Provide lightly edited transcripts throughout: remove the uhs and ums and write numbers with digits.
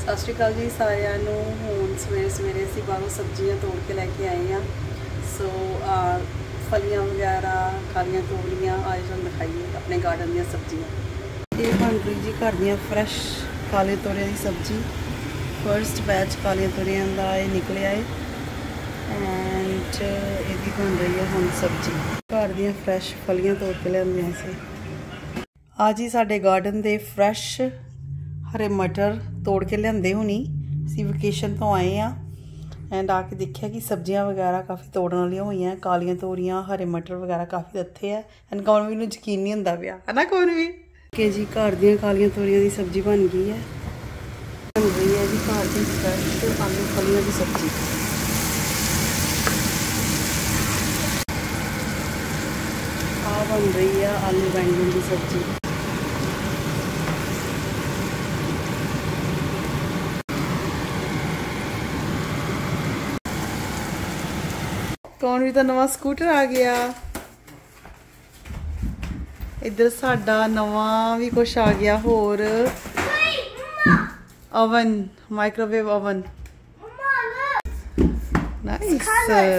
सत श्री अकाल जी सारिਆਂ ਨੂੰ। ਹੁਣ सवेरे ਅਸੀਂ ਬਾਹਰੋਂ सब्जियां तोड़ के लैके आए हैं। सो फलियां वगैरह कालियां तोड़ियां आज हम दिखाइए अपने गार्डन दी सब्जियां। ये बन रही जी घर दी फ्रैश काले तोड़ियां की सब्जी। फर्स्ट बैच काले तोड़ियां का निकलिया है एंड ये बन रही है हम सब्जी। घर दी फ्रैश फलियां तोड़ के लिया सी। आज ही साडे गार्डन दे फ्रैश हरे मटर तोड़ के लियाते होनी सी। वेकेशन तो आए हैं एंड आके देखा कि सब्जियां वगैरह काफ़ी तोड़न वाली हुई हैं। कालियां तोरियां हरे मटर वगैरह काफ़ी अच्छे है एंड कौन भी यकीन नहीं होंदा पिया है ना कौन भी के जी। घर दी कालियां तोरियां की सब्जी बन गई है। बन रही है जी घर की फ्रैश आलू फलियां की सब्जी। आ बन रही है आलू बैंगन की सब्जी। कौन भी तो नवा स्कूटर आ गया। इधर साडा नवा भी कुछ आ गया होर ओवन माइक्रोवेव ओवन। नाइस।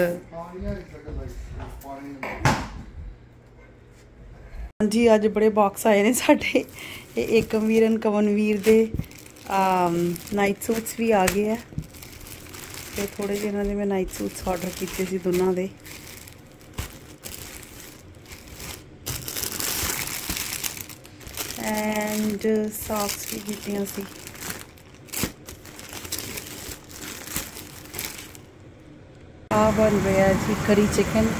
जी अज बड़े बॉक्स आए ने साडे। एकमवीर एंड कवनवीर दे नाइट सूट्स भी आ गए है। तो थोड़े जिन्हों ने मैं नाइट सूट्स ऑर्डर किए थे दोनों के। एंड सॉक्स भी कीतियां सी। आ बन रहा है जी करी चिकन।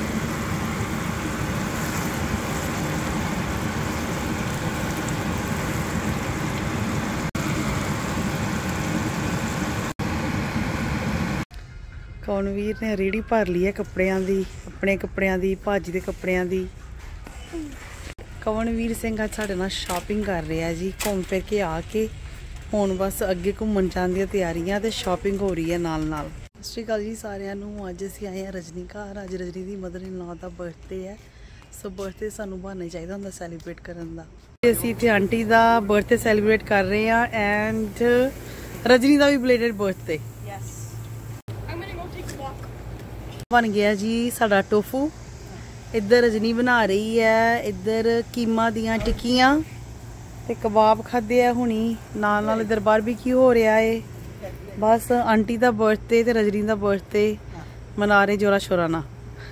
कौनवीर ने रेहड़ी भर ली है कपड़ियां दी, अपने कपड़ियां दी, भाजी के कपड़ियां दी। कवनवीर सिंह अज साडे नाल शॉपिंग कर रहा है जी। घूम फिर के आके हुण बस अगे घूमन जाण दी तैयारियां ते शॉपिंग हो रही है नाल नाल। सत श्री अकाल जी सारिਆਂ ਨੂੰ। अज असीं आए हैं रजनी घर। अज रजनी की मदर इन लॉ का बर्थडे है। सो बर्थडे सानू बहाना चाहिए होंदा सैलीब्रेट करन दा। असीं इत्थे आंटी का बर्थडे सैलीब्रेट कर रहे हैं एंड रजनी का भी बिलेटेड बर्थडे। बन गया जी साडा टोफू। इधर रजनी बना रही है। इधर कीमा दियां टिक्कियां ते कबाब खादे है हुणी। नाल नाल इधर बारबेक्यू हो रहा है। बस आंटी का बर्थडे ते रजनी का बर्थडे मना रहे जोरा शोरा ना।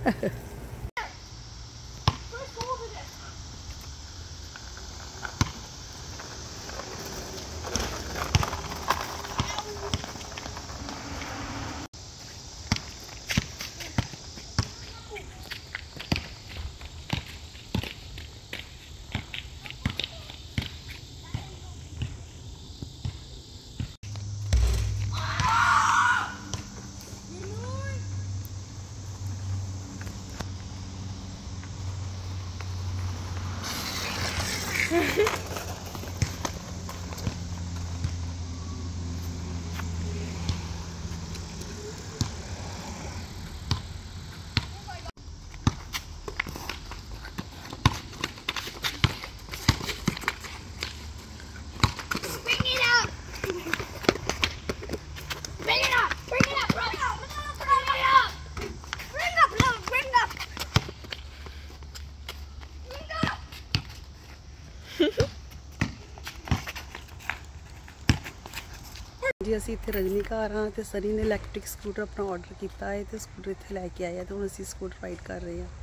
जी असी इत्थे रजनी घर हाँ तो सनी ने इलैक्ट्रिक स्कूटर अपना ऑर्डर किया है तो स्कूटर इत्थे लैके आए तो हम असी स्कूटर राइड कर रहे हैं।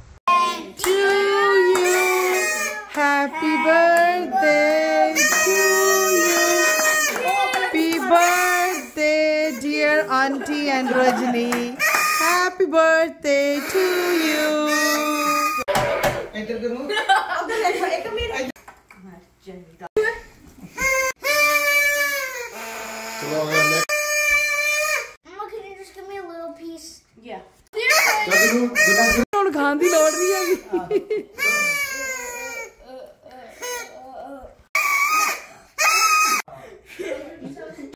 Happy birthday to you. Happy birthday dear aunty and Rajni. Happy birthday to you. Mama, can you just give me a little piece? Yeah.